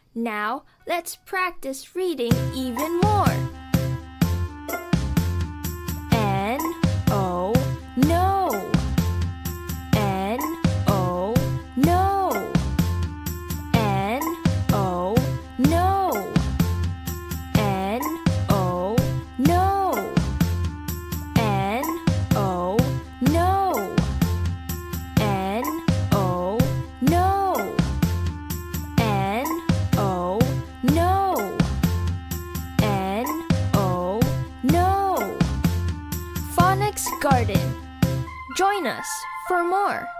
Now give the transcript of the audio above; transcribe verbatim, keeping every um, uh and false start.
Now, let's practice reading even more. N, O, no. N, O, no. N, O, no. N, O, no. N, O, no. N, O, no. N, O, no. N, O, no. Phonics Garden. Join us for more.